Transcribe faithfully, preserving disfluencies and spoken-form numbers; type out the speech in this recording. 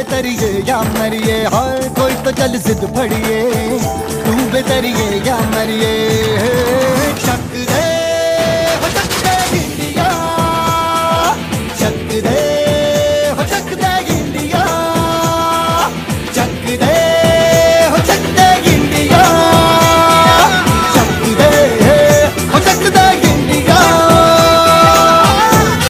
बेतरिए या मरिए, हाय कोई तो चल जिद फड़िए, तू बेतरिए या मरिए।